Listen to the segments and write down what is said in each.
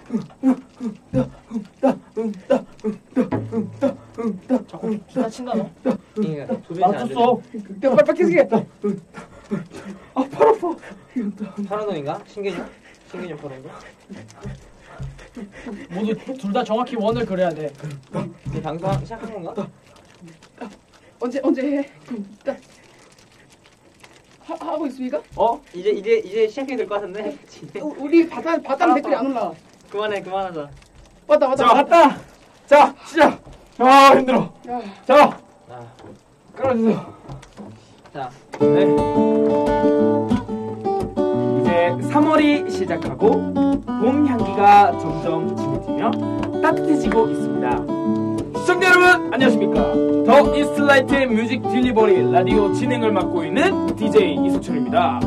자꾸 기타 친다 너. 맞췄어. 내가 빨리 깨지겠다. 아, 팔 아파. 파란동인가? 신개념? 신개념 파란동? 모두 둘 다 정확히 원을 그려야 돼. 이제 방송 시작한 건가? 언제 해? 하고 있습니까? 이제 시작해야 될 것 같은데. 우리 바닥 댓글이 안 올라와. 그만하자. 왔다. 자, 갔다. 자, 시작. 아, 힘들어. 야. 자, 아, 깔아주세요. 자, 네. 이제 3월이 시작하고 봄 향기가 점점 진해지며 따뜻해지고 있습니다. 시청자 여러분 안녕하십니까? 더 이스트라이트 뮤직 딜리버리 라디오 진행을 맡고 있는 DJ 이수철입니다.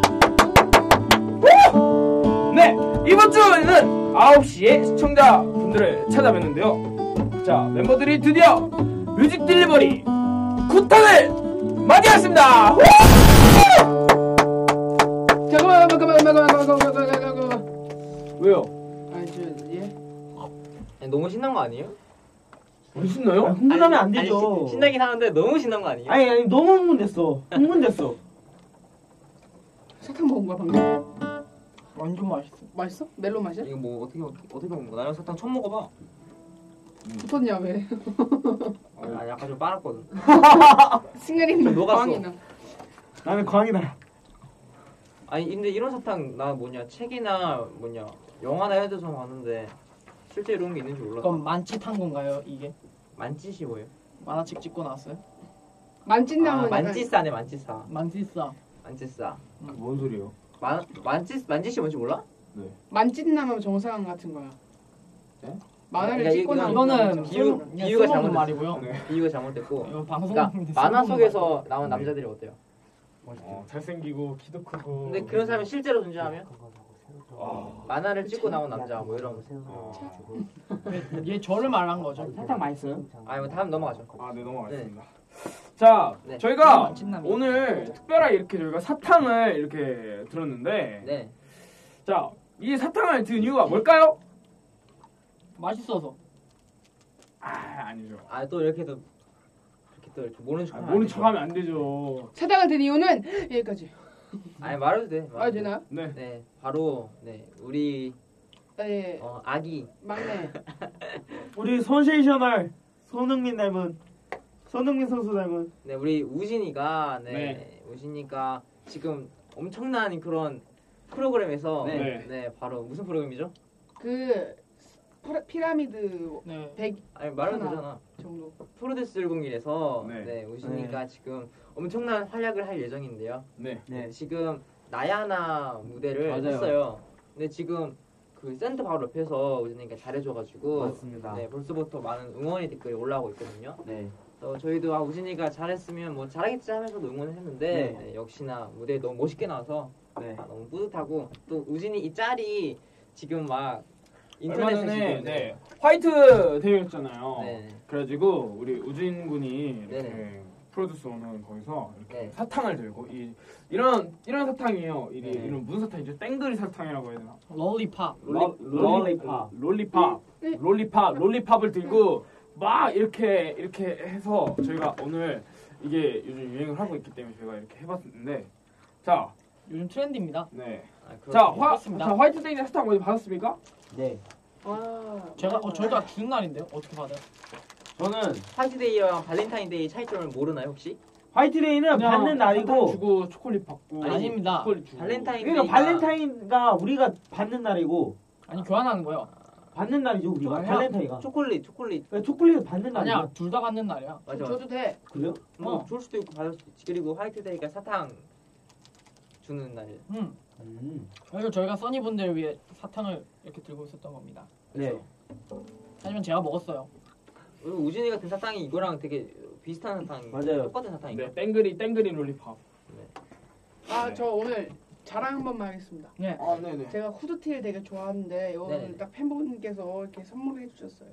네, 이번 주에는 9시에 시청자분들을 찾아뵙는데요. 자, 멤버들이 드디어 뮤직 딜리버리 9탄을 맞이했습니다. 잠깐만. 왜요? 너무 신난 거 아니에요? 왜 신나요? 흥분하면 안 되죠. 아니, 신나긴 하는데 너무 신난 거 아니에요? 아니 너무 흥분됐어. 사탕 먹은 거야 방금? 완전 맛있어. 맛있어? 멜론 맛이야? 이거 뭐 어떻게 먹는 거야? 나는 사탕 처음 먹어봐. 붙었냐 왜? 아, 약간 좀 빨았거든. 승현이 좀 녹았어. 광이나. 나는 광이다. 아니 근데 이런 사탕 나 책이나 영화나 이런 데서 봤는데 실제 이런 게 있는지 몰랐어. 그럼 만찢한 건가요 이게? 만찢이 뭐예요? 만화책 찍고 나왔어요? 만찢나면 만찢사네 만찢사. 만찢사. 만찢사. 뭔 소리예요? 만찢이 뭔지 몰라? 만찢나면 정상 같은 거야. 네? 만화를 그러니까 찍고 나면 이거는 비유가 잘못 잘못됐어. 말이고요. 네. 비유가 잘못됐고. 이거 방송 그러니까 만화 속에서 나온 남자들이 어때요? 잘생기고 키도 크고. 근데 그런 사람이 실제로 존재하면 만화를 찍고 나온 남자 뭐 이런. 얘 저를 말한 거죠. 사탕 맛있어요? 아니 뭐 다음 넘어가죠. 네, 넘어가겠습니다. 자, 네. 저희가 신납니다. 오늘 특별하게 이렇게 저희가 사탕을 이렇게 들었는데, 네. 자, 이 사탕을 든 이유가 뭘까요? 맛있어서. 아니죠. 아 또 이렇게 모르는 척하면 모른 척하면 안 되죠. 사탕을 든 이유는 여기까지. 아니 말해도 돼. 아 되나? 네. 네, 바로 우리 네. 아기 막내. 우리 선세이셔널 손흥민 선수 닮은. 네, 우리 우진이가 네. 우진이가 지금 엄청난 그런 프로그램에서 네. 바로 무슨 프로그램이죠? 그 피라미드 네. 100 아니 말해도 하나. 되잖아. 정도. 프로듀스 101에서 네. 우진이가 지금 엄청난 활약을 할 예정인데요. 네. 네. 지금 나야나 무대를 맞아요. 했어요. 근데 지금 그 센터 바로 옆에서 우진이가 잘해줘가지고 맞습니다. 네, 벌써부터 많은 응원의 댓글이 올라오고 있거든요. 네. 저희도 우진이가 잘했으면 뭐 잘하겠지 하면서도 응원을 했는데 네, 역시나 무대에 너무 멋있게 나와서 네. 너무 뿌듯하고 또 우진이 이 짤이 지금 막 얼마 인터넷에 전에 지금 화이트 대회였잖아요. 네. 그래가지고 우리 우진 군이 이렇게 네네. 프로듀스 오는 거기서 이렇게 네. 사탕을 들고 이런 사탕이에요. 네. 이런 무슨 사탕이죠? 땡들이 사탕이라고 해야 되나? 롤리팝. 롤리팝을 들고 막 이렇게 해서 저희가 오늘 이게 요즘 유행을 하고 있기 때문에 제가 이렇게 해봤는데 자 요즘 트렌드입니다. 네. 자, 그렇습니다. 화이트데이 사탕 어디 받았습니까? 네. 저희가 주는 날인데요. 어떻게 받아요? 저는 화이트데이랑 발렌타인데이 차이점을 모르나요 혹시? 화이트데이는 그냥 받는 사탕 날이고 주고 초콜릿 받고 아닙니다. 초콜릿 주고. 발렌타인데이가 그러니까 발렌타인가 우리가 받는 날이고 아니 교환하는 거예요. 받는 날이죠 우리가. 아니야. 발렌타인가. 초콜릿 그러니까 초콜릿을 받는 날이죠. 아니야 둘 다 받는 날이야. 맞아. 줘도 돼. 그래요? 뭐 줄 수도 있고 받을 수도 있지. 그리고 화이트데이가 사탕 주는 날이에요. 그래서 저희가 써니분들을 위해 사탕을 이렇게 들고 있었던 겁니다. 네. 하지만 제가 먹었어요. 그리고 우진이 같은 사탕이 이거랑 되게 비슷한 사탕이 맞아요. 똑같은 사탕인가? 네, 땡그리 롤리팝. 저 오늘 자랑 한 번만 하겠습니다. 네. 네네. 제가 후드티를 되게 좋아하는데 이거를 네네. 딱 팬분께서 이렇게 선물해 주셨어요.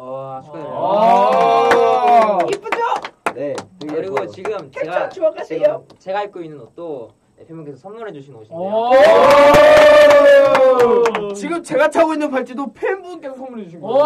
축하드려요. 이쁘죠? 네. 그리고 지금 캡처 주워가세요. 제가 입고 있는 옷도 팬분께서 선물해 주신 옷인데요. 오! 지금 제가 차고 있는 팔찌도 팬분께서 선물해 주신 거예요.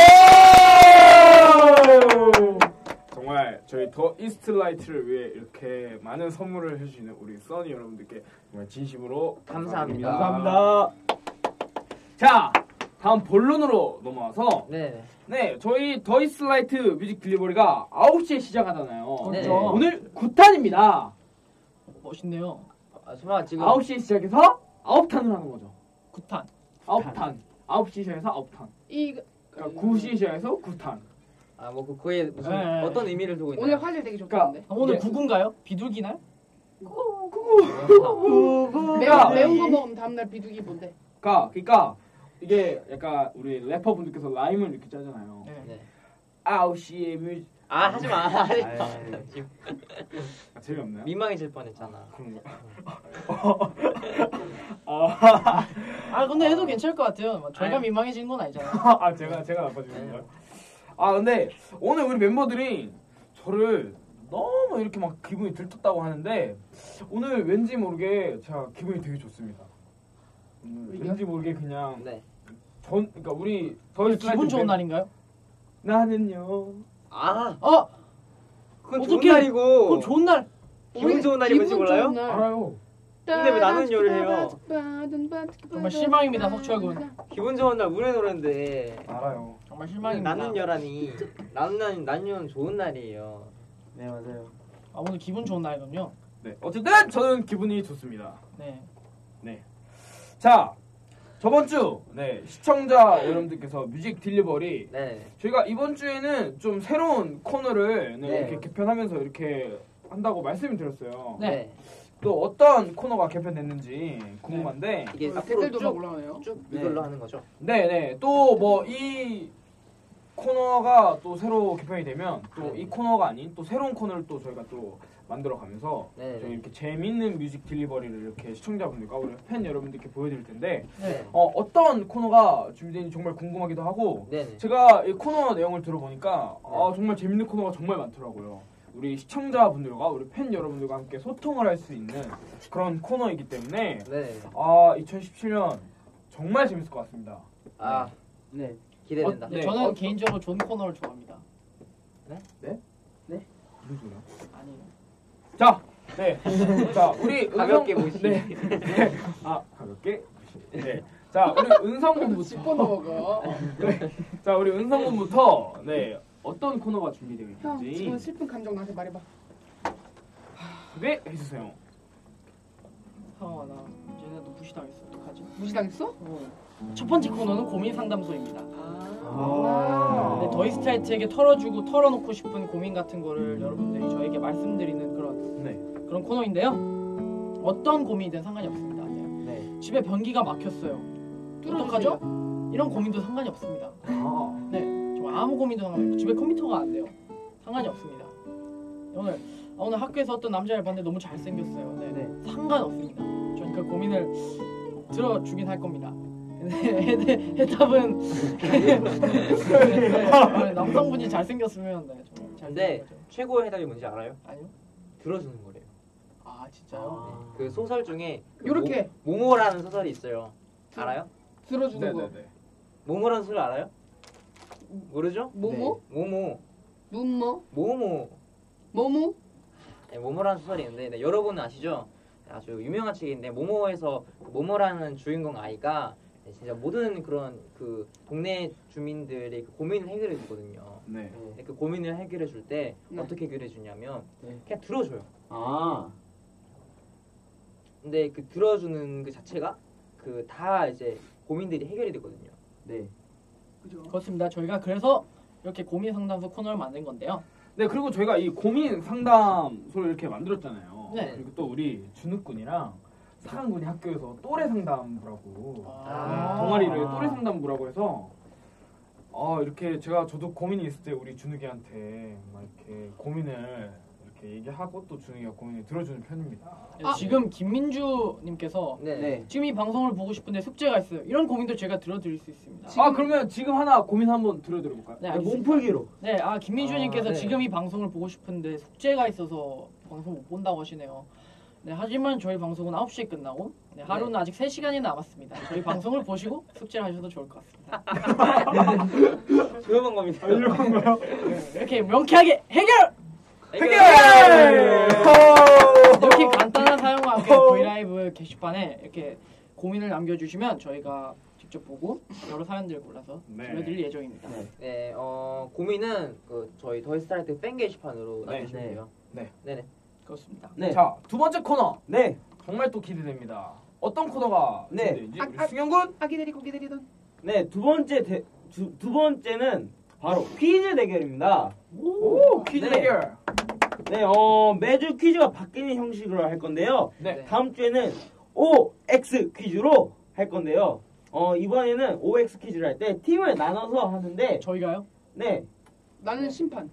정말 저희 더 이스트라이트를 위해 이렇게 많은 선물을 해주시는 우리 써니 여러분들께 정말 진심으로 감사합니다. 감사합니다. 자, 다음 본론으로 넘어와서 네. 네, 저희 더 이스트라이트 뮤직 딜리버리가 9시에 시작하잖아요. 네. 오늘 9탄입니다. 멋있네요. 아, 설마 지금 9시에 시작해서 9탄을 하는 거죠. 9탄. 9탄. 9시 시작해서 9탄. 그러니까 9시 시작해서 9탄. 뭐 그거에 무슨 네. 어떤 의미를 두고 있나요? 오늘 화질 되게 좋던데. 오늘 예. 9군가요? 비둘기 날? 매운 거 먹으면 다음날 비둘기 뭔데? 그러니까 이게 약간 우리 래퍼분들께서 라임을 이렇게 짜잖아요. 네. 9시에 뮤직 하지 마. 하지 마. 지금 재미없나요? 민망해질 뻔했잖아. 그런가? 근데 해도 괜찮을 것 같아요. 저희가 아니. 민망해지는 건 아니잖아요. 제가 나빠지는 거예요? 근데 오늘 우리 멤버들이 저를 너무 이렇게 막 기분이 들떴다고 하는데 오늘 왠지 모르게 제가 기분이 되게 좋습니다. 왠지 모르게 그냥 네. 그러니까 우리 더 오늘 기분 좋은 날인가요? 나는요. 그건 어떡해. 좋은 날이고. 그건 좋은 날. 기분 좋은 날이 뭔지 기분 몰라요? 좋은 날. 알아요. 근데 왜 나는 요를 해요? 정말 실망입니다, 석철군. 기분 좋은 날 우리 노래인데. 알아요. 정말 실망입니다. 나는 여라니. 나는 좋은 날이에요. 네 맞아요. 오늘 기분 좋은 날이군요. 네. 어쨌든 저는 기분이 좋습니다. 네. 자, 저번 주 시청자 여러분들께서 뮤직 딜리버리 네. 저희가 이번 주에는 좀 새로운 코너를 네. 이렇게 개편하면서 이렇게 한다고 말씀을 드렸어요. 네. 또 어떤 코너가 개편됐는지 궁금한데 이게 앞으로 댓글도 막 쭉 올라오네요. 이걸로 하는 거죠. 네네 또 뭐 이 코너가 또 새로 개편이 되면 또 이 코너가 아닌 또 새로운 코너를 또 저희가 또 만들어가면서 네. 저희 이렇게 재밌는 뮤직 딜리버리를 이렇게 시청자분들과 우리 팬 여러분들께 보여드릴 텐데 네. 어떤 코너가 준비되는지 정말 궁금하기도 하고 네. 제가 이 코너 내용을 들어보니까 정말 재밌는 코너가 정말 많더라고요. 우리 시청자분들과 우리 팬 여러분들과 함께 소통을 할 수 있는 그런 코너이기 때문에 네. 2017년 정말 재밌을 것 같습니다. 네. 기대된다. 네, 저는 개인적으로 존 코너를 좋아합니다. 무슨 소리야? 아니에요. 자, 자 우리 가볍게 보시. 네. 가볍게. 네. 자, 우리 은성군부터. 짚고 넘어가. 자, 우리 은성군부터 어떤 코너가 준비되어 형 지금 있는지 슬픈 감정 나한테 말해봐. 소개 해주세요. 상황아, 나 쟤네 너 무시당했어. 어떡하지? 무시당했어? 첫 번째 코너는 고민 상담소입니다. 아. 네, 더이스트라이트에게 털어놓고 싶은 고민 같은 거를 여러분들이 저에게 말씀드리는 그런 코너인데요. 어떤 고민이든 상관이 없습니다. 네. 집에 변기가 막혔어요. 어떡하죠? 이런 고민도 상관이 없습니다. 정말 아무 고민도 상관이 없고 집에 컴퓨터가 안 돼요. 상관이 없습니다. 오늘 학교에서 어떤 남자를 봤는데 너무 잘생겼어요. 네. 상관없습니다. 저는 그 고민을 들어주긴 할 겁니다. 해답은 남성분이 잘생겼으면 정말 잘 근데 되는 거죠. 최고의 해답이 뭔지 알아요? 아니요? 들어주는 거래요. 진짜요? 그 소설 중에 요렇게. 모모라는 소설이 있어요. 알아요? 들어주는 거. 네네네. 모모라는 소설 알아요? 모르죠? 모모? 모모. 눈모? 모모. 모모? 네, 모모라는 소설이 있는데 여러분은 아시죠? 아주 유명한 책인데 모모에서 그 모모라는 주인공 아이가 진짜 모든 그런 그 동네 주민들의 그 고민을 해결해 주거든요. 네. 근데 그 고민을 해결해 줄 때 네. 어떻게 해결해 주냐면 네. 그냥 들어줘요. 근데 그 들어주는 그 자체가 그 다 이제 고민들이 해결이 되거든요. 네. 그죠. 그렇습니다. 저희가 그래서 이렇게 고민 상담소 코너를 만든 건데요. 네, 그리고 저희가 이 고민 상담소를 이렇게 만들었잖아요. 네. 그리고 또 우리 준욱군이랑 사랑군이 학교에서 또래 상담부라고 동아리를 또래 상담부라고 해서 이렇게 저도 고민이 있을 때 우리 준욱이한테 막 이렇게 고민을 이렇게 얘기하고 또 준욱이가 고민을 들어주는 편입니다. 지금 김민주님께서 네. 지금 이 방송을 보고 싶은데 숙제가 있어요. 이런 고민도 제가 들어드릴 수 있습니다. 그러면 지금 하나 고민 한번 들어드려볼까요? 네, 알겠습니다. 몸풀기로. 네, 김민주님께서 네. 지금 이 방송을 보고 싶은데 숙제가 있어서 방송 못 본다고 하시네요. 네, 하지만 저희 방송은 9시에 끝나고 하루는 아직 3시간이 남았습니다. 저희 방송을 보시고 숙제를 하셔도 좋을 것 같습니다. 그런 겁니다. 이렇게 명쾌하게 해결! 이렇게 간단한 사용과 함께 브이라이브 게시판에 이렇게 고민을 남겨주시면 저희가 직접 보고 여러 사연들을 골라서 들려드릴 예정입니다. 네, 고민은 저희 더히스트라이트 팬 게시판으로 남겨주시면 돼요. 네네. 그렇습니다. 네. 자, 두 번째 코너. 네. 정말 또 기대됩니다. 어떤 코너가 기대되는지 우리 승현 군. 기다리던. 네, 두 번째는 바로 퀴즈 대결입니다. 오, 퀴즈 네. 대결. 네, 매주 퀴즈가 바뀌는 형식으로 할 건데요. 네. 다음 주에는 OX 퀴즈로 할 건데요. 이번에는 OX 퀴즈를 할 때 팀을 나눠서 하는데 저희가요? 네. 나는 심판.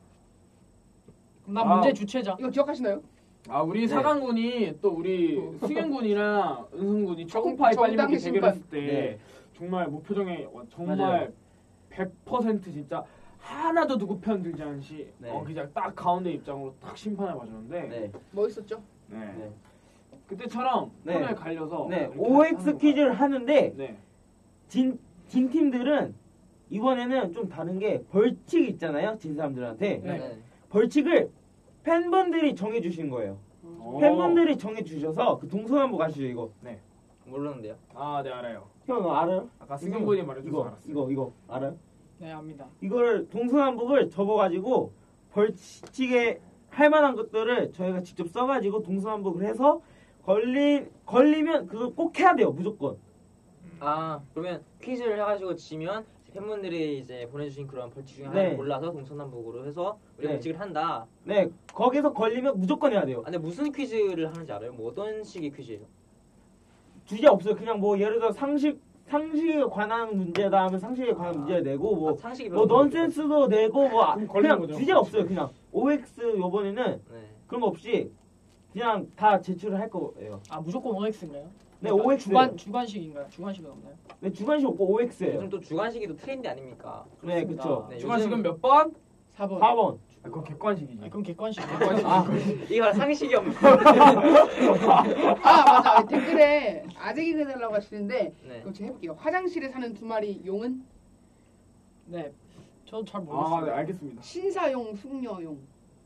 그럼 난 문제 주체자. 이거 기억하시나요? 우리 사강군이 또 우리 승현군이랑 은성군이 초코파이 빨리 먹기 정당의 대결했을 심판. 때 네. 정말 무표정에 정말 맞아요. 100% 진짜 하나도 누구 편 들지 않으시 네. 그냥 딱 가운데 입장으로 딱 심판을 봐줬는데 네. 멋있었죠? 네. 그때처럼 네. 코너에 갈려서 네. 이렇게 OX 하는 퀴즈를 하는데 네. 진 팀들은 이번에는 좀 다른 게 벌칙 있잖아요. 진 사람들한테. 네. 벌칙을 팬분들이 정해주신 거예요. 팬분들이 정해주셔서 그 동서남북 아시죠 이거? 모르는데요. 네 알아요. 형 알아요? 아까 승현군이 말해줘서 알았어요. 이거 알아요? 네, 압니다. 이거를 동서남북을 접어가지고 벌칙에 할 만한 것들을 저희가 직접 써가지고 동서남북을 해서 걸리면 그걸 꼭 해야 돼요 무조건. 그러면 퀴즈를 해가지고 지면 팬분들이 이제 보내주신 그런 벌칙 중에 네. 하나를 골라서 동서남북으로 해서 우리가 네. 벌칙을 한다. 네 거기서 걸리면 무조건 해야 돼요. 근데 무슨 퀴즈를 하는지 알아요? 뭐 어떤 식의 퀴즈예요? 주제 없어요. 그냥 뭐 예를 들어 상식에 관한 문제다 하면 상식에 관한 문제를 내고 뭐 상식이 뭐 별로 넌센스도 내고 뭐 그럼 걸리는 그냥 거죠. 주제가 없어요. 그냥 OX 요번에는 네. 그런 거 없이 그냥 다 제출을 할 거예요. 무조건 OX인가요? 네, OX. 주관식인가요? 주관식은 없나요? 네, 주관식 없고 OX예요. 요즘 또 주관식이도 트렌드 아닙니까? 네, 그쵸. 네, 주관식은 요즘- 몇 번? 4번. 4번. 그건 객관식이지. 그럼 객관식. 이거 상식이 없는. 맞아. 댓글에 아재기 해달라고 하시는데 네. 그럼 제가 해볼게요. 화장실에 사는 두 마리 용은 네, 저도 잘 모르겠어요. 네 알겠습니다. 신사용, 숙녀용.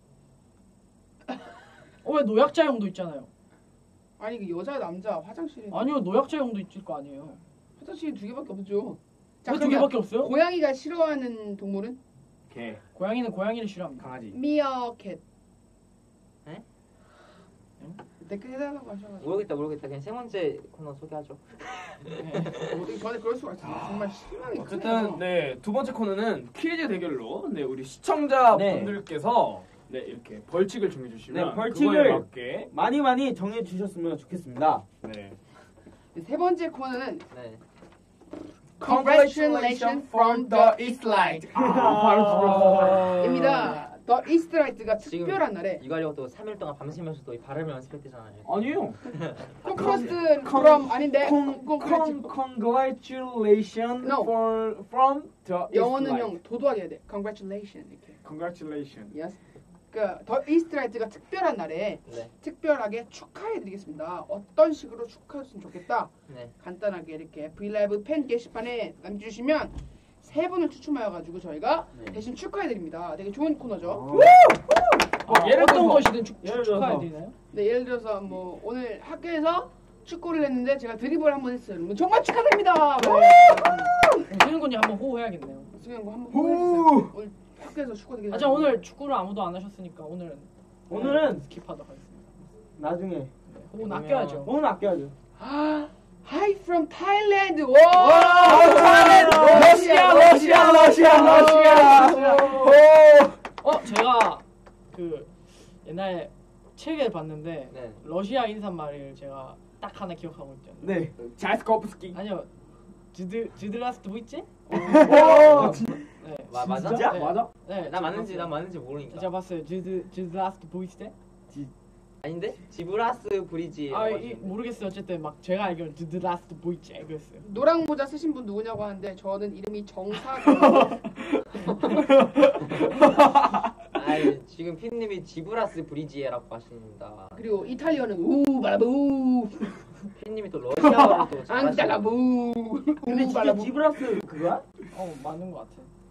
왜 노약자용도 있잖아요. 아니 그 여자 남자 화장실에 아니요, 노약자용도 있을 거 아니에요. 화장실이 2개밖에 없죠. 자, 왜 두 그러면 개밖에 없어요? 고양이가 싫어하는 동물은 개, 고양이는 고양이를 싫어합니다. 강아지. 미어캣. 네? 댓글 해달라고 하셔가지고 모르겠다. 그냥 세 번째 코너 소개하죠. 어떻게 전에 그럴 수가 있어요. 정말 실망이 어쨌든 두 번째 코너는 퀴즈 대결로 우리 시청자분들께서 이렇게 벌칙을 정해주시면 네, 벌칙을 그거에 맞게 많이 정해 주셨으면 좋겠습니다. 세 번째 코너는 네. Congratulations from the Eastlight 입니다. The Eastlight가 지금 특별한 날에 이거 하려고 또 3일 동안 밤새면서 또 이 발음을 연습했대잖아요. 아니요. First from 아닌데 Congratulations No. from the 영어는 Eastlight. 형 도도하게 해야 돼. Congratulations 이렇게. Congratulations. Yes. 그 The Eastlight가 특별한 날에 네. 특별하게 축하해드리겠습니다. 어떤 식으로 축하했으면 좋겠다. 네. 간단하게 이렇게 브이라이브 팬 게시판에 남겨주시면 세 분을 추첨하여가지고 저희가 네. 대신 축하해드립니다. 되게 좋은 코너죠. 예를 어떤 들어서- 것이든 예를 들어서- 축하해드리나요? 네, 예를 들어서 뭐 오늘 학교에서 축구를 했는데 제가 드리블을 한번 했어요. 뭐 정말 축하드립니다. 수현 군이 한번 호호해야겠네요. 승현 거 한번 보여주세요. 오늘 학교에서 축구 되게 자, 오늘 축구를 아무도 안 하셨으니까 오늘은 스킵하도록 하겠습니다. 나중에 네, 호흡은 그러면- 아껴야죠. 오늘 아껴야죠. Hi from Thailand. 와! 러시아. 제가 그 옛날에 책에 봤는데 네. 러시아 인사말을 제가 딱 하나 기억하고 있죠. 네. 자스코프스키. 아니요, 즈드라스트 보이지? 네. 맞아? 진짜? 네. 맞아? 네, 나 맞는지 모르니까. 제가 봤어요. 즈드라스트 보이지? 아닌데? 지브라스 브리지. 모르겠어요. 어쨌든 막 제가 알기로는 즈드라스트 보이지 그랬어요. 노랑 모자 쓰신 분 누구냐고 하는데 저는 이름이 정사. 아니 지금 피디님이 지브라스 브리지에라고 하십니다. 그리고 이탈리아는 우 바라부 피디님이 또 러시아어를 또 잘하시는. 안달라부. 근데 진짜 지브라스 그거야? 맞는 것 같아.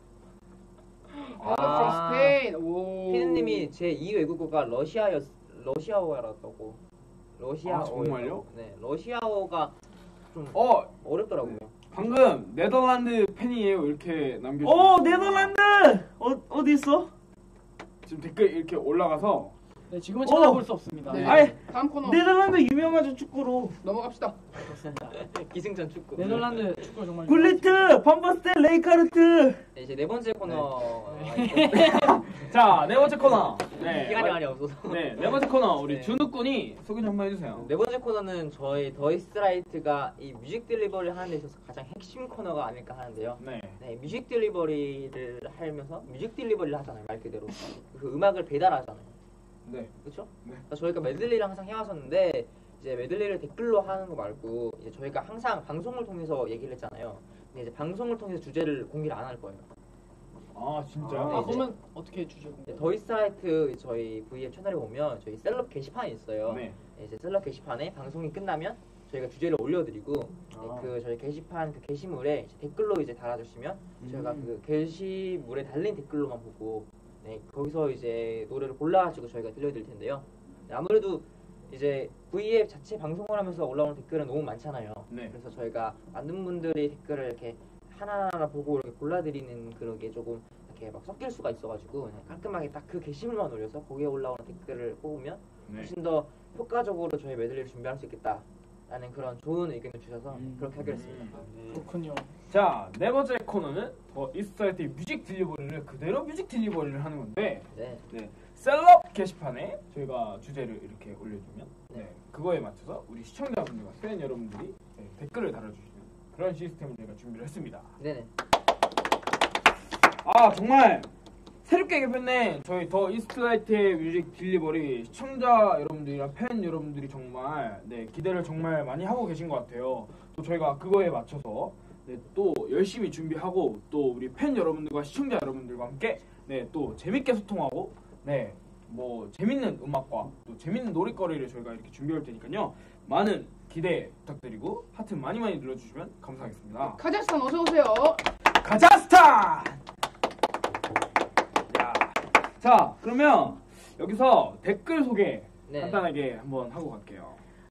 from Spain. 오. 피디님이 제 2 외국어가 러시아어라고. 러시아어. 아, 정말요? 네, 러시아어가 좀 어렵더라고요. 방금 네덜란드 팬이에요 이렇게 남겨주셨어요. 네덜란드 어디 있어? 지금 댓글 이렇게 올라가서 네, 지금은 찾아볼 수 없습니다. 네. 아이, 다음 코너 네덜란드 유명하죠 축구로. 넘어갑시다. 그렇습니다. 기승전 축구. 네덜란드 축구 정말 굴리트, 반바스텔, 레이카르트. 네, 이제 네 번째 코너. 자, 네 번째 코너. 네. 시간이 많이 없어서. 네, 네 번째 코너 우리 네. 준우 군이 소개 좀 한번 해주세요. 네 번째 코너는 저희 더이스트라이트가 이 뮤직 딜리버리를 하는 데 있어서 가장 핵심 코너가 아닐까 하는데요. 네. 네, 뮤직 딜리버리를 하면서 뮤직 딜리버리를 하잖아요, 말 그대로. 그 음악을 배달하잖아요. 네. 그렇죠? 네. 그러니까 저희가 메들리를 항상 해왔었는데 이제 메들리를 댓글로 하는 거 말고 이제 저희가 항상 방송을 통해서 얘기를 했잖아요. 근데 이제 방송을 통해서 주제를 공개를 안 할 거예요. 아 진짜요? 아, 네, 그러면 어떻게 주제 공개? 이제 더이스트라이트 저희 V앱 채널에 보면 저희 셀럽 게시판이 있어요. 네. 이제 셀럽 게시판에 방송이 끝나면 저희가 주제를 올려드리고 아. 그 저희 게시판 그 게시물에 이제 댓글로 이제 달아주시면 저희가 그 게시물에 달린 댓글로만 보고 네, 거기서 이제 노래를 골라가지고 저희가 들려드릴 텐데요. 네, 아무래도 이제 V앱 자체 방송을 하면서 올라오는 댓글은 너무 많잖아요. 네. 그래서 저희가 많은 분들이 댓글을 이렇게 하나하나 보고 이렇게 골라드리는 그런 게 조금 이렇게 막 섞일 수가 있어가지고 그냥 깔끔하게 딱 그 게시물만 올려서 거기에 올라오는 댓글을 뽑으면 네. 훨씬 더 효과적으로 저희 메들리를 준비할 수 있겠다라는 그런 좋은 의견을 주셔서 그렇게 하기로 했습니다. 그렇군요. 자, 네 번째 코너는 더 이스트라이트 뮤직 딜리버리를 그대로 뮤직 딜리버리를 하는 건데 네. 네. 셀럽 게시판에 저희가 주제를 이렇게 올려주면 네. 그거에 맞춰서 우리 시청자분들과 팬 여러분들이 네, 댓글을 달아주시는 그런 시스템을 저희가 준비를 했습니다. 네네. 아 정말 새롭게 개편된 저희 더 이스트라이트의 뮤직 딜리버리 시청자 여러분들이랑 팬 여러분들이 정말 네, 기대를 정말 많이 하고 계신 것 같아요. 또 저희가 그거에 맞춰서 네, 또 열심히 준비하고 또 우리 팬 여러분들과 시청자 여러분들과 함께 네, 또 재밌게 소통하고 네, 뭐 재밌는 음악과 또 재밌는 놀이거리를 저희가 이렇게 준비할 테니까요. 많은 기대 부탁드리고 하트 많이 눌러주시면 감사하겠습니다. 카자흐스탄 어서 오세요. 카자흐스탄! 야. 자, 그러면 여기서 댓글 소개 네. 간단하게 한번 하고 갈게요.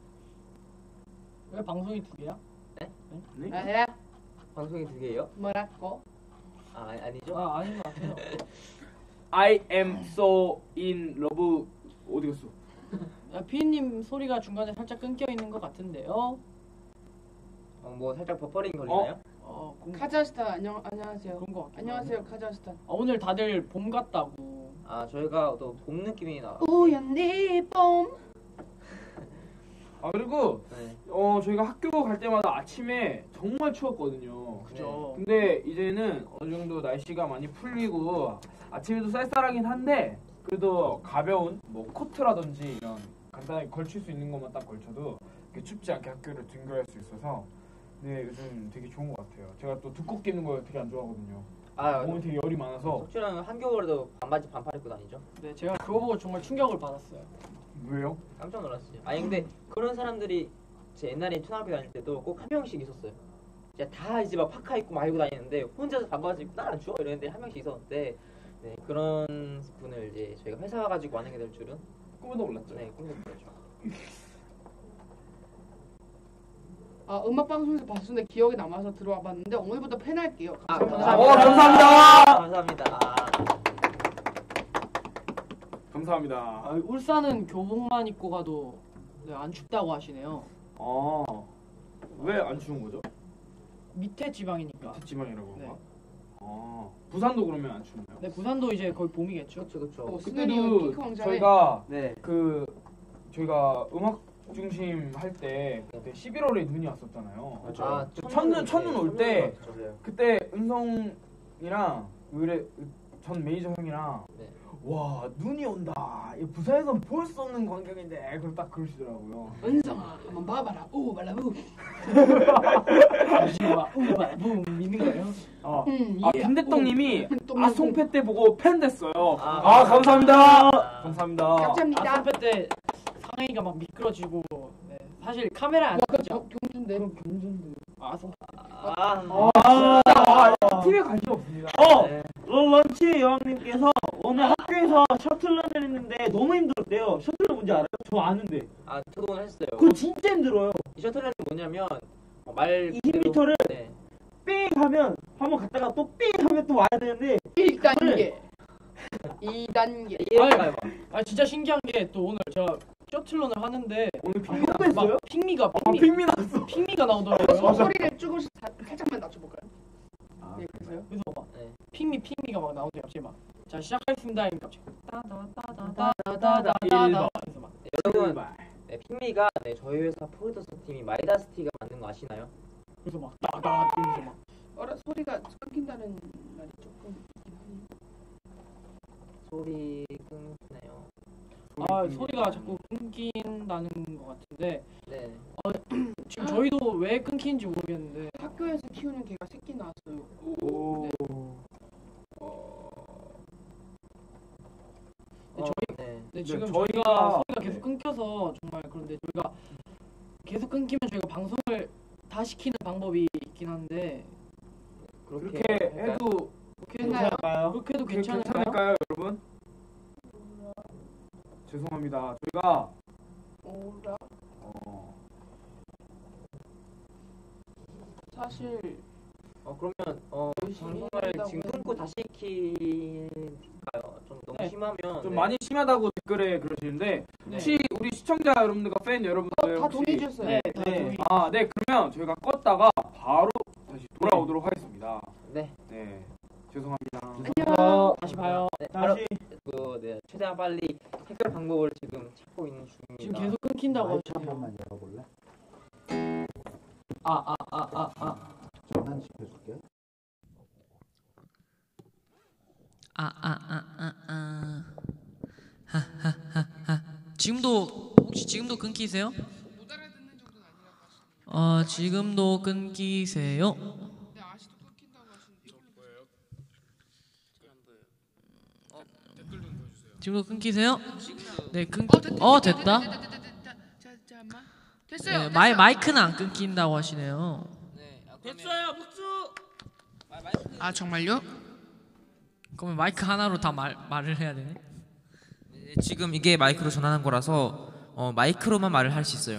왜 방송이 두 개야? 네? 아, 방송이 두 개예요? 뭐라고? 아니죠? 아닌 것 같아요. I am so in love. 어디 갔어? 피디님 소리가 중간에 살짝 끊겨 있는 것 같은데요. 뭐 살짝 버퍼링 걸리나요? 카자흐스탄 안녕하세요. 그런 것 같아요. 안녕하세요 카자흐스탄. 오늘 다들 봄 같다고. 저희가 또 봄 느낌이 나. 우연히 봄. 아 그리고 네. 저희가 학교 갈 때마다 아침에 정말 추웠거든요. 그죠. 근데 이제는 어느 정도 날씨가 많이 풀리고 아침에도 쌀쌀하긴 한데 그래도 가벼운 뭐 코트라든지 이런 간단하게 걸칠 수 있는 것만 딱 걸쳐도 이렇게 춥지 않게 학교를 등교할 수 있어서 네 요즘 되게 좋은 것 같아요. 제가 또 두껍게 입는 거 되게 안 좋아하거든요. 몸이 되게 열이 많아서. 석주랑 한겨울에도 반바지 반팔 입고 다니죠? 네, 제가 그거 보고 정말 충격을 받았어요. 왜요? 깜짝 놀랐어요. 근데 그런 사람들이 제 옛날에 초등학교 다닐 때도 꼭 한 명씩 있었어요. 이제 다 이제 막 파카 입고 막 입고 다니는데 혼자서 반바지 입고 나 안 추워 이랬는데 한 명씩 있었는데 네, 그런 분을 이제 저희가 회사 가지고 만나게 될 줄은 꿈에도 몰랐죠. 네, 꿈도 못했죠. 음악 방송에서 봤었는데 기억에 남아서 들어와 봤는데 오늘부터 팬할게요. 감사합니다. 감사합니다. 감사합니다. 감사합니다. 울산은 교복만 입고 가도 네, 안 춥다고 하시네요. 왜 안 추운 거죠? 밑에 지방이니까. 지방이라고 네. 그런가? 부산도 그러면 안 춥나요? 네, 부산도 이제 거의 봄이겠죠. 그렇죠. 그때도 저희가 네. 저희가 음악 중심 할 때 그때 11월에 눈이 왔었잖아요. 맞아요. 첫눈 올 때 맞아요. 그때 은성이랑 전 매니저 형이랑 네. 와 눈이 온다. 부산에선 볼 수 없는 광경인데 그걸 딱 그러시더라고요. 은성아 한번 봐봐라. 오 발라부. 붐 믿는 거예요? 김대떡님이 똥. 아송패 때 보고 팬 됐어요. 아, 감사합니다. 감사합니다. 감사합니다. 아선패 때 상의가 막 미끄러지고 네. 사실 카메라 안 찍죠? 경준데. 팀에 관심 없습니다. 네. 런치 여왕님께서 오늘 학교에서 셔틀런을 했는데 너무 힘들었대요. 셔틀런 뭔지 알아요? 저 아는데. 아 저도 오늘 했어요. 그거 진짜 힘들어요. 이 셔틀런이 뭐냐면 말 20m를 네. 삥 하면 한번 갔다가 또 삥 하면 또 와야 되는데 1단계. 2단계. 이해해봐요. 아 진짜 신기한 게 또 오늘 제가 셔틀런을 하는데 오늘 핑미 또 했어요? 막 핑미가 핑미 나왔어. 핑미가 나오더라고요. 소리를 조금씩 살짝만 낮춰볼까요? 네, 그래서요? 그래서 막 네. 핑미가 막 나오더니 갑자기 막 자 시작하겠습니다 하니까 갑자기 따다다다다다다다다 그래서 막 여러분 네, 핑미가 네, 저희 회사 프로듀서 팀이 마이다스티가 만든 거 아시나요? 그래서 막 따다 이러면서 막 소리가 끊긴다는 말이 조금 있긴 하네요. 소리 끊기네요. 소리가 자꾸 끊긴다는 것 같은데 네. 지금 저희도 왜 끊기는지 모르겠는데 학교에서 키우는 개가 새끼 낳았어요. 오. 네, 지금 네, 저희가 소리가 계속 끊겨서 정말 그런데 저희가 계속 끊기면 저희가 방송을 다시 키는 방법이 있긴 한데 그렇게 할까요? 해도 괜찮아요? 그렇게 해도 괜찮을까요, 괜찮을까요? 여러분? 죄송합니다. 저희가 오라. 사실 그러면 열심히 방송을 한다고 지금 끊고 다시 킬까요? 좀 너무 네. 심하면 좀 네. 많이 심하다고 댓글에 그러시는데 혹시 우리 시청자 여러분들과 팬 여러분들 다 혹시 동의해주셨어요. 네, 네. 네 그러면 저희가 껐다가 바로 다시 돌아오도록 하겠습니다. 네. 네 죄송합니다. 안녕. 다시 봐요. 네, 바로 다시 네, 최대한 빨리 해결 방법을 지금 찾고 있는 중입니다. 지금 계속 끊긴다고 마이크 한 하시네요. 번만 열어볼래? 장난시켜줄게. 지금도 끊기세요? 못 알아듣는 정도는 아니라고 하시네요. 지금도 끊기세요? 근데 아시도 끊긴다고 하시는데 지금도 끊기세요? 네, 됐다. 잠깐만. 됐어요. 네, 마이크는 안 끊긴다고 하시네요. 됐어요. 박수. 아 정말요? 그러면 마이크 하나로 다 말을 해야 되네. 지금 이게 마이크로 전환한 거라서 마이크로만 말을 할 수 있어요.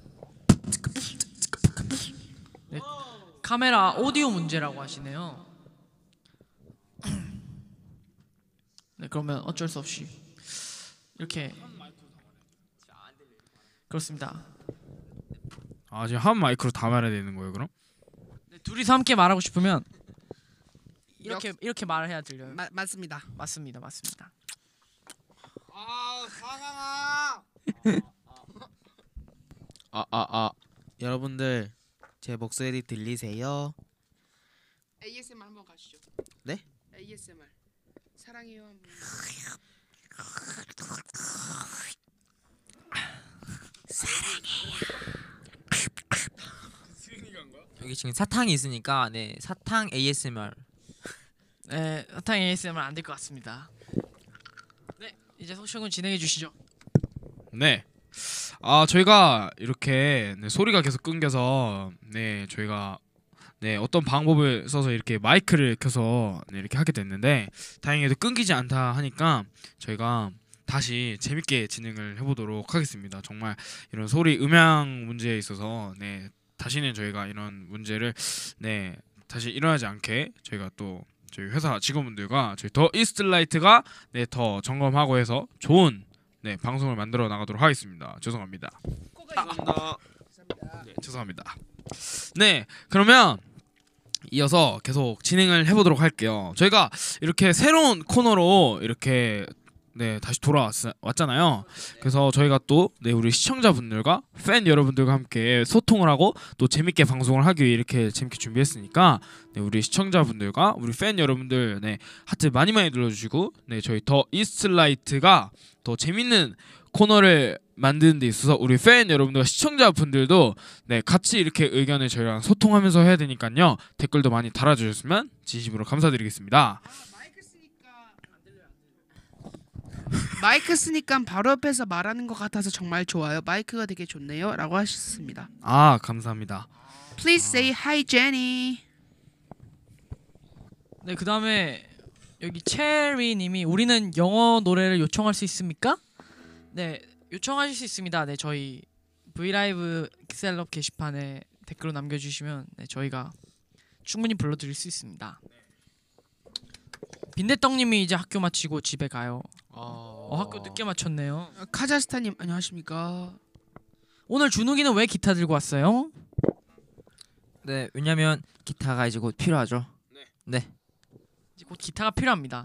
네, 카메라 오디오 문제라고 하시네요. 네, 그러면 어쩔 수 없이 이렇게 그렇습니다. 지금 한 마이크로 다 말해야 되는 거예요, 그럼? 네, 둘이서 함께 말하고 싶으면 이렇게 말을 해야 들려요. 맞습니다. 맞습니다. 여러분들 제 목소리 들리세요? ASMR 한번 가시죠. 네? ASMR. 사랑해요 한번. 여기 지금 사탕이 있으니까 네 사탕 ASMR. 네, 사탕 ASMR 안 될 것 같습니다. 네, 이제 석시군 진행해 주시죠. 네. 저희가 이렇게 소리가 계속 끊겨서 저희가 어떤 방법을 써서 이렇게 마이크를 켜서 이렇게 하게 됐는데 다행히도 끊기지 않다 하니까 저희가 다시 재밌게 진행을 해보도록 하겠습니다. 정말 이런 소리 음향 문제에 있어서 다시는 저희가 이런 문제를 다시 일어나지 않게 저희가 또 저희 회사 직원분들과 저희 더 이스트라이트가 더 점검하고 해서 좋은 방송을 만들어 나가도록 하겠습니다. 죄송합니다. 죄송합니다. 네, 그러면 이어서 계속 진행을 해보도록 할게요. 저희가 이렇게 새로운 코너로 이렇게 네 다시 돌아왔잖아요. 그래서 저희가 또 네 우리 시청자분들과 팬 여러분들과 함께 소통을 하고 또 재밌게 방송을 하기 위해 이렇게 재밌게 준비했으니까 네 우리 시청자분들과 우리 팬 여러분들 네 하트 많이 눌러주시고 네 저희 더 이스트라이트가 더 재밌는 코너를 만드는 데 있어서 우리 팬 여러분들과 시청자분들도 네 같이 이렇게 의견을 저희랑 소통하면서 해야 되니까요. 댓글도 많이 달아주셨으면 진심으로 감사드리겠습니다. 마이크 쓰니까 바로 옆에서 말하는 것 같아서 정말 좋아요. 마이크가 되게 좋네요. 라고 하셨습니다. 아 감사합니다. Please say hi, Jenny. 네, 그다음에 여기 체리님이 우리는 영어 노래를 요청할 수 있습니까? 네, 요청하실 수 있습니다. 네, 저희 브이라이브 셀럽 게시판에 댓글로 남겨주시면 네, 저희가 충분히 불러드릴 수 있습니다. 빈대떡님이 이제 학교 마치고 집에 가요. 학교 늦게 마쳤네요. 카자흐스탄님 안녕하십니까? 오늘 준욱이는 왜 기타 들고 왔어요? 네, 왜냐면 기타가 이제 곧 필요하죠. 네. 이제 곧 기타가 필요합니다.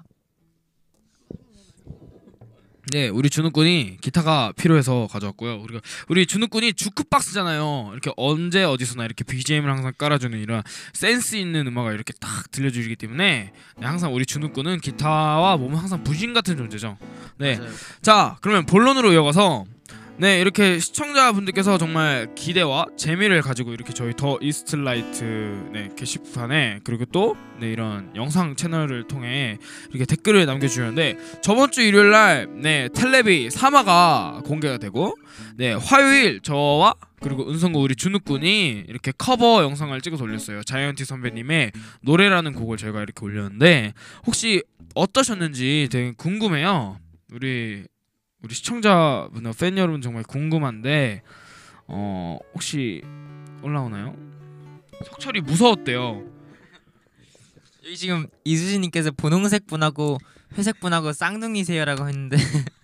네, 우리 준욱군이 기타가 필요해서 가져왔고요. 우리 준욱군이 주크박스잖아요. 이렇게 언제 어디서나 이렇게 BGM을 항상 깔아주는 이런 센스 있는 음악을 이렇게 딱 들려주기 때문에 네, 항상 우리 준욱군은 기타와 몸은 항상 부신 같은 존재죠. 네, 맞아요. 자 그러면 본론으로 이어가서 네 이렇게 시청자분들께서 정말 기대와 재미를 가지고 이렇게 저희 더 이스트라이트 네, 게시판에 그리고 또 네, 이런 영상 채널을 통해 이렇게 댓글을 남겨주셨는데 저번 주 일요일날 네 텔레비 3화가 공개가 되고 네 화요일 저와 그리고 은성구 우리 준욱군이 이렇게 커버 영상을 찍어서 올렸어요. 자이언티 선배님의 노래라는 곡을 저희가 이렇게 올렸는데 혹시 어떠셨는지 되게 궁금해요. 우리 시청자분들 팬 여러분 정말 궁금한데 혹시 올라오나요? 석철이 무서웠대요. 여기 지금 이수진님께서 분홍색 분하고 회색 분하고 쌍둥이세요라고 했는데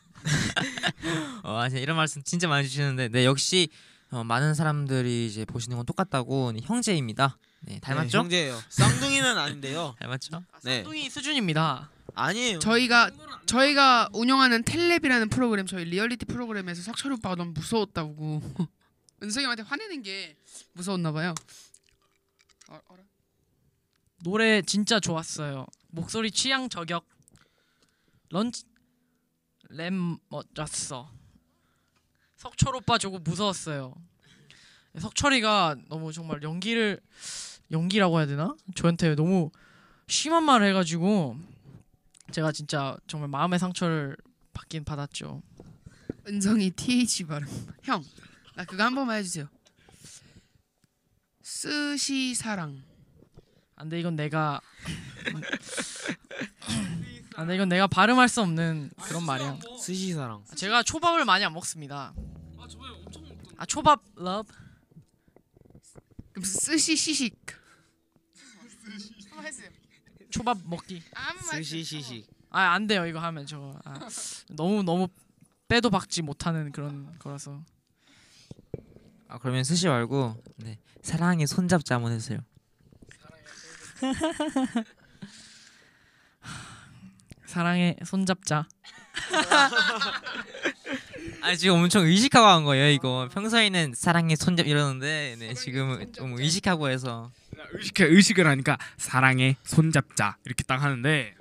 이런 말씀 진짜 많이 주시는데 네 역시 많은 사람들이 이제 보시는 건 똑같다고 형제입니다. 네 닮았죠? 네, 형제예요. 쌍둥이는 아닌데요. 닮았죠? 네. 쌍둥이 수준입니다. 아니에요. 저희가 운영하는 텔레비라는 프로그램 저희 리얼리티 프로그램에서 석철 오빠가 너무 무서웠다고 은성이 형한테 화내는 게 무서웠나 봐요. 노래 진짜 좋았어요. 목소리 취향 저격. 램 멋졌어. 석철 오빠 저거 무서웠어요. 석철이가 너무 정말 연기라고 해야 되나? 저한테 너무 심한 말을 해가지고 제가 진짜 정말 마음의 상처를 받긴 받았죠. 은성이 TH 발음. 형, 나 그거 한 번만 해주세요. 스시 사랑. 안돼 이건 내가 발음할 수 없는 그런 말이야. 스시사랑. 제가 초밥을 많이 안 먹습니다. 초밥 러브. 그럼 스시 시식. 한번 했어요. 초밥 먹기. 스시시식. 안 돼요 이거 하면 저거. 너무 빼도 박지 못하는 그런 거라서. 그러면 스시 말고 네 사랑의 손잡자 한번 해주세요. 사랑의 손잡자. 지금 엄청 의식하고 한 거예요 이거. 평소에는 사랑의 손잡 이러는데 네 지금은 좀 의식하고 해서 의식을 하니까 사랑의 손잡자 이렇게 딱 하는데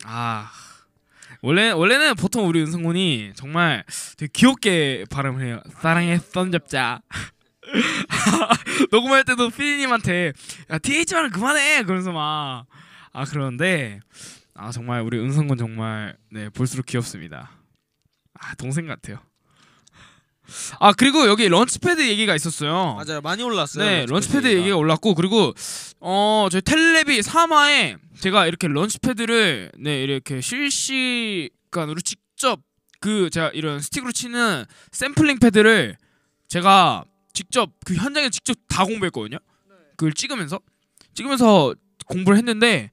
원래는 보통 우리 은성군이 정말 되게 귀엽게 발음을 해요. 사랑의 손잡자. 녹음할 때도 피디님한테 야 TH만 그만해 그러면서 막 그러는데 정말 우리 은성군 정말 네 볼수록 귀엽습니다. 동생 같아요. 그리고 여기 런치패드 얘기가 있었어요. 맞아요, 많이 올랐어요. 네, 런치패드 얘기가 올랐고 그리고 저희 텔레비 3화에 제가 이렇게 런치패드를 네 이렇게 실시간으로 직접 제가 이런 스틱으로 치는 샘플링 패드를 제가 직접 그 현장에 직접 다 공부했거든요. 그걸 찍으면서 공부를 했는데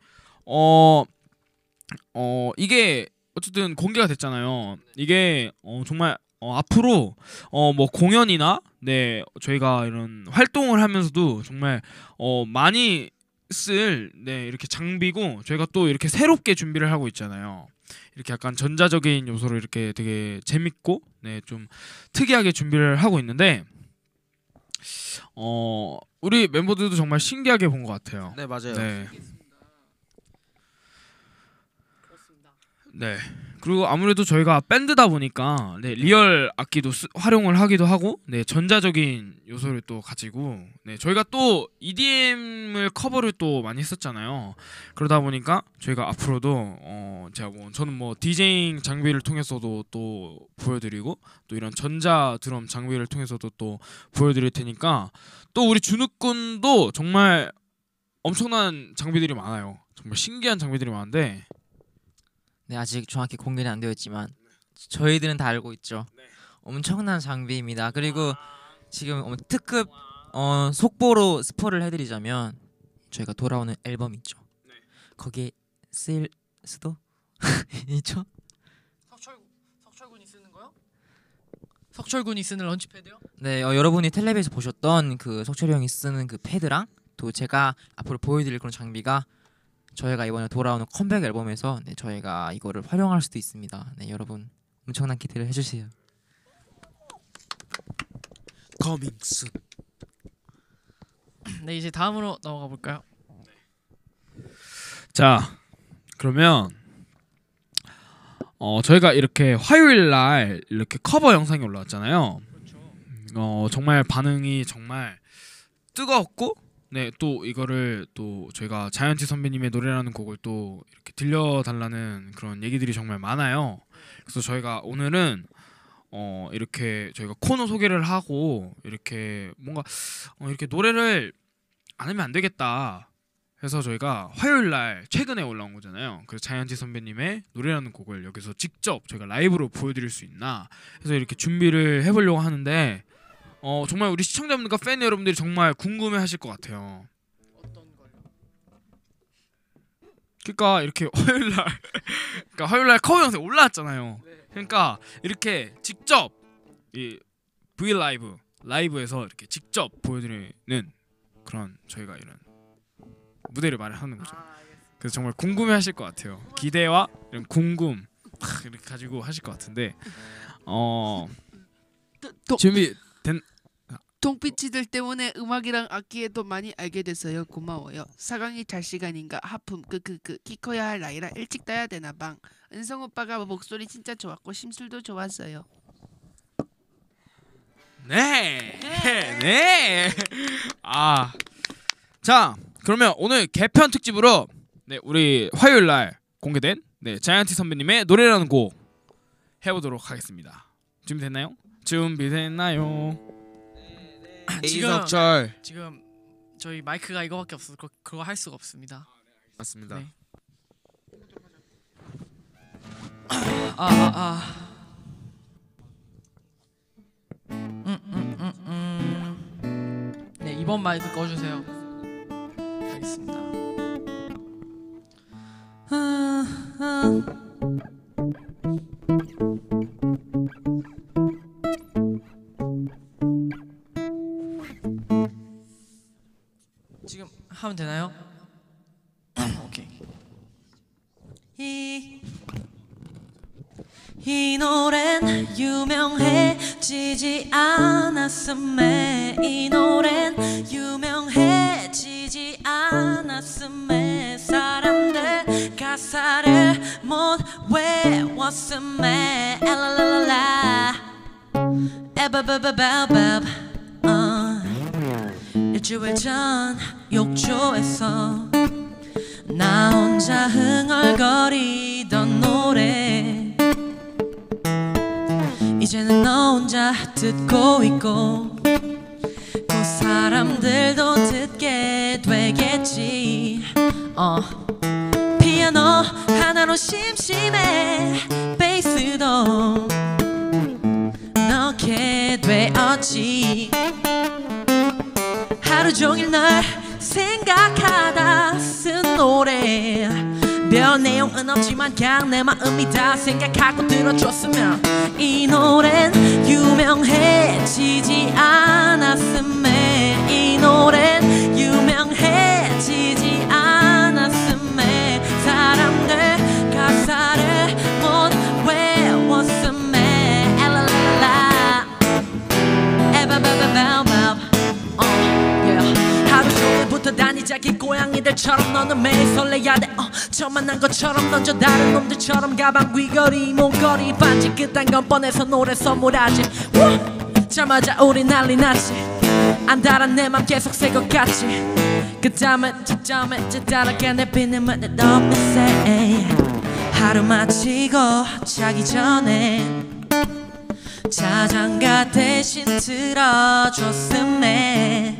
이게 어쨌든 공개가 됐잖아요. 이게 정말 앞으로 뭐 공연이나 네 저희가 이런 활동을 하면서도 정말 많이 쓸 네 이렇게 장비고 저희가 또 이렇게 새롭게 준비를 하고 있잖아요. 이렇게 약간 전자적인 요소로 이렇게 되게 재밌고 네, 좀 특이하게 준비를 하고 있는데 우리 멤버들도 정말 신기하게 본 것 같아요. 네 맞아요. 네. 네. 그리고 아무래도 저희가 밴드다 보니까 네, 리얼 악기도 활용을 하기도 하고 네, 전자적인 요소를 또 가지고 네, 저희가 또 EDM을 커버를 또 많이 했었잖아요. 그러다 보니까 저희가 앞으로도 저는 뭐 디제잉 장비를 통해서도 또 보여드리고 또 이런 전자 드럼 장비를 통해서도 또 보여드릴 테니까 또 우리 준욱군도 정말 엄청난 장비들이 많아요. 정말 신기한 장비들이 많은데 네 아직 정확히 공개는 안 되어 있지만 저희들은 다 알고 있죠. 엄청난 장비입니다. 그리고 지금 특급 속보로 스포를 해드리자면 저희가 돌아오는 앨범 있죠. 거기에 쓰일 수도 있죠. 석철군이 쓰는 거요? 석철군이 쓰는 런치패드요? 네 여러분이 텔레비에서 보셨던 그 석철이 형이 쓰는 그 패드랑 또 제가 앞으로 보여드릴 그런 장비가 저희가 이번에 돌아오는 컴백 앨범에서 네, 저희가 이거를 활용할 수도 있습니다. 네 여러분 엄청난 기대를 해주세요. Coming soon. 네 이제 다음으로 넘어가 볼까요? 자 그러면 저희가 이렇게 화요일 날 이렇게 커버 영상이 올라왔잖아요. 정말 반응이 정말 뜨거웠고 네, 또 이거를 또 저희가 자이언티 선배님의 노래라는 곡을 또 이렇게 들려달라는 그런 얘기들이 정말 많아요. 그래서 저희가 오늘은 이렇게 저희가 코너 소개를 하고 이렇게 뭔가 이렇게 노래를 안 하면 안 되겠다 해서 저희가 화요일 날 최근에 올라온 거잖아요. 그래서 자이언티 선배님의 노래라는 곡을 여기서 직접 저희가 라이브로 보여드릴 수 있나 해서 이렇게 준비를 해보려고 하는데 정말 우리 시청자분들과 팬 여러분들이 정말 궁금해하실 것 같아요. 어떤 걸요? 그러니까 이렇게 화요일날 커버 영상 올라왔잖아요. 그러니까 이렇게 직접 이 V 라이브에서 이렇게 직접 보여드리는 그런 저희가 이런 무대를 마련하는 거죠. 그래서 정말 궁금해하실 것 같아요. 기대와 이런 궁금 이렇게 가지고 하실 것 같은데 준비된. 동피치들 때문에 음악이랑 악기에도 많이 알게 됐어요. 고마워요. 사강이 잘 시간인가 하품 키 커야 할 나이라 일찍 따야 되나 방. 은성 오빠가 목소리 진짜 좋았고 심술도 좋았어요. 네. 자 그러면 오늘 개편 특집으로 네 우리 화요일 날 공개된 네 자이언티 선배님의 노래라는 곡 해보도록 하겠습니다. 준비됐나요? 지금 저희 마이크가 이거밖에 없어서 그거 할 수가 없습니다. 맞습니다. 네. 네 이번 마이크 꺼주세요. 알겠습니다. 지금 하면 되나요? 오케이. 이 노래는 유명해지지 않았음에 이 노래는 유명해지지 않았음에 사람들 가사를 못 외웠음에 엘랄랄라 에바바바바밥 일주일 전 욕조에서 나 혼자 흥얼거리던 노래 이제는 너 혼자 듣고 있고 그 사람들도 듣게 되겠지 피아노 하나로 심심해 베이스도 넣게 되었지 하루 종일 널 생각하다 쓴 노래 별 내용은 없지만 그냥 내 마음이 다 생각하고 들어줬으면 이 노래는 유명해지지 않았음에 이 노래는 유명해지지 않았음에 사람들 가사를 것처럼 너는 매일 설레야 돼 처음 만난 것처럼 던져 다른 놈들처럼 가방 귀걸이 목걸이 반지 그딴 건 뻔해서 노래 선물하지 자마자 우리 난리 났지 안달한 내 맘 계속 새 것 같지 그 다음에 따라가 내 비는 말에 너무 세 하루 마치고 자기 전에 자장가 대신 들어줬음네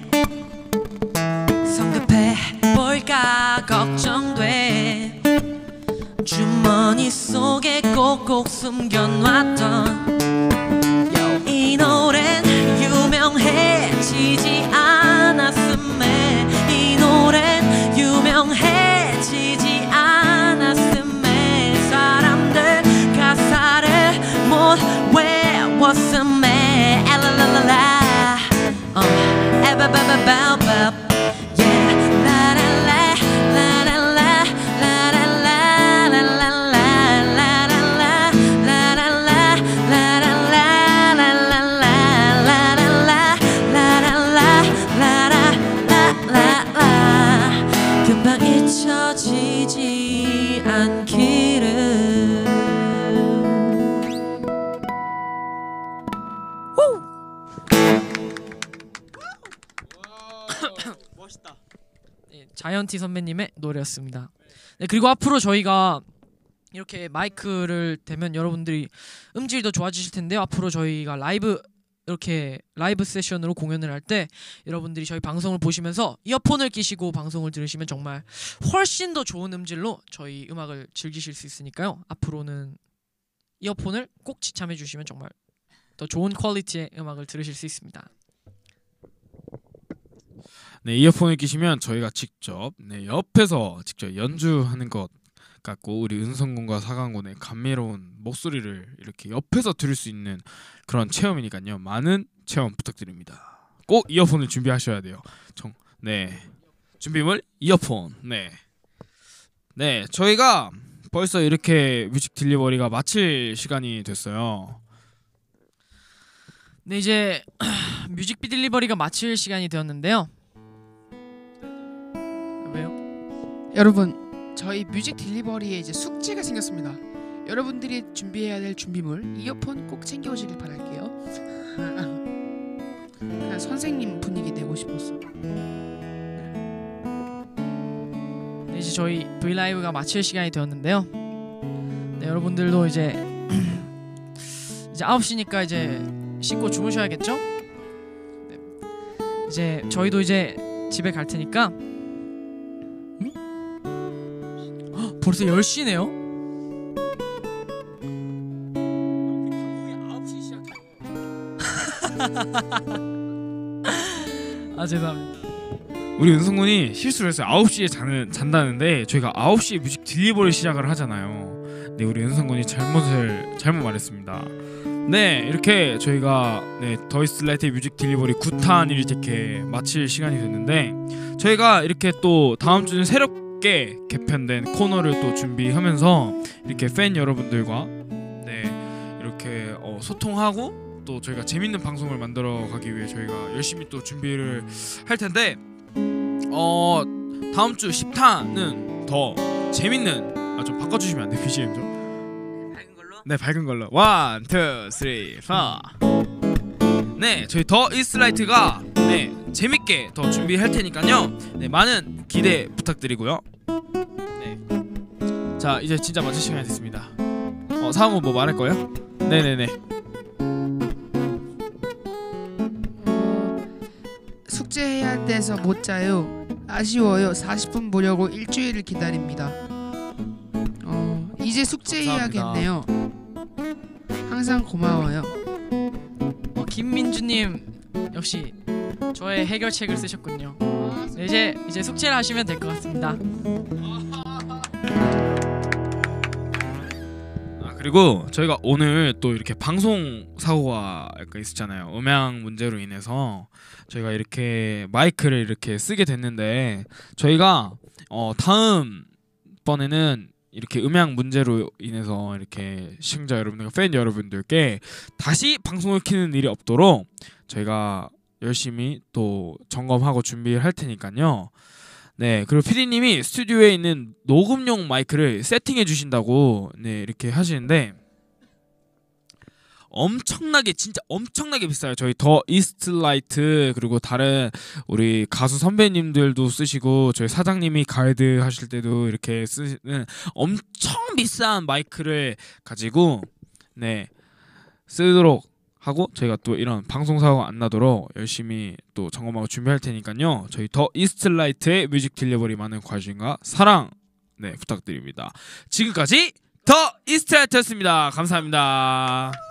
성급해 볼까 걱정돼 주머니 속에 꼭꼭 숨겨놨던 이 노래는 유명해지지 않았음에 이 노래는 유명해지지 않았음에 사람들 가사를 못 외웠음에 엘라라라라 에바바바바바 금방 잊혀지지 않기를 멋있다. 네, 자이언티 선배님의 노래였습니다. 네, 그리고 앞으로 저희가 이렇게 마이크를 대면 여러분들이 음질도 좋아지실 텐데요. 앞으로 저희가 이렇게 라이브 세션으로 공연을 할 때 여러분들이 저희 방송을 보시면서 이어폰을 끼시고 방송을 들으시면 정말 훨씬 더 좋은 음질로 저희 음악을 즐기실 수 있으니까요. 앞으로는 이어폰을 꼭 지참해 주시면 정말 더 좋은 퀄리티의 음악을 들으실 수 있습니다. 네, 이어폰을 끼시면 저희가 직접 옆에서 직접 연주하는 것 같고 우리 은성군과 사강군의 감미로운 목소리를 이렇게 옆에서 들을 수 있는 그런 체험이니까요. 많은 체험 부탁드립니다. 꼭 이어폰을 준비하셔야 돼요. 네, 준비물 이어폰. 네, 저희가 벌써 이렇게 뮤직 딜리버리가 마칠 시간이 됐어요. 네, 이제 뮤직 딜리버리가 마칠 시간이 되었는데요. 왜요? 여러분, 저희 뮤직 딜리버리에 이제 숙제가 생겼습니다. 여러분들이 준비해야 될 준비물 이어폰 꼭 챙겨오시길 바랄게요. 그냥 선생님 분위기 내고 싶었어. 네, 이제 저희 브이라이브가 마칠 시간이 되었는데요. 네, 여러분들도 이제 9시니까 이제 씻고 주무셔야겠죠? 네. 이제 저희도 이제 집에 갈 테니까. 벌써 10시네요? 아, 죄송합니다. 우리 은성군이 실수를 했어요. 9시에 잔다는데 저희가 9시에 뮤직 딜리버리 시작을 하잖아요. 네, 우리 은성군이 잘못 말했습니다. 네, 이렇게 저희가 더 이슬라이트의 뮤직 딜리버리 9탄을 이렇게 마칠 시간이 됐는데 저희가 이렇게 또 다음 주는 새롭게 개편된 코너를 또 준비하면서 이렇게 팬 여러분들과 이렇게 소통하고 또 저희가 재밌는 방송을 만들어 가기 위해 저희가 열심히 또 준비를 할 텐데 다음 주 10탄은 더 재밌는 좀 바꿔주시면 안 돼요? BGM 좀 밝은 걸로? 네, 밝은 걸로 1, 2, 3, 4 네, 저희 더 이스트라이트가 재밌게 더 준비할 테니까요. 네, 많은 기대 부탁드리고요. 네, 자, 이제 진짜 마칠 시간이 됐습니다. 사항은 뭐 말할 거예요? 네네네. 숙제해야 돼서 못 자요. 아쉬워요. 40분 보려고 일주일을 기다립니다. 이제 숙제해야겠네요. 항상 고마워요. 김민주님 역시 저의 해결책을 쓰셨군요. 네, 이제 숙제를 하시면 될 것 같습니다. 그리고 저희가 오늘 또 이렇게 방송 사고가 약간 있었잖아요. 음향 문제로 인해서 저희가 이렇게 마이크를 이렇게 쓰게 됐는데 저희가 다음 번에는 이렇게 음향 문제로 인해서 이렇게 시청자 여러분들과 팬 여러분들께 다시 방송을 켜는 일이 없도록 저희가 열심히 또 점검하고 준비를 할 테니까요. 네, 그리고 PD님이 스튜디오에 있는 녹음용 마이크를 세팅해 주신다고 네 이렇게 하시는데 엄청나게 진짜 엄청나게 비싸요. 저희 더 이스트라이트 그리고 다른 우리 가수 선배님들도 쓰시고 저희 사장님이 가이드 하실 때도 이렇게 쓰시는 엄청 비싼 마이크를 가지고 네 쓰도록 하고 저희가 또 이런 방송 사고가 안 나도록 열심히 또 점검하고 준비할 테니까요. 저희 더 이스트라이트의 뮤직 딜리버리 많은 관심과 사랑 네 부탁드립니다. 지금까지 더 이스트라이트였습니다. 감사합니다.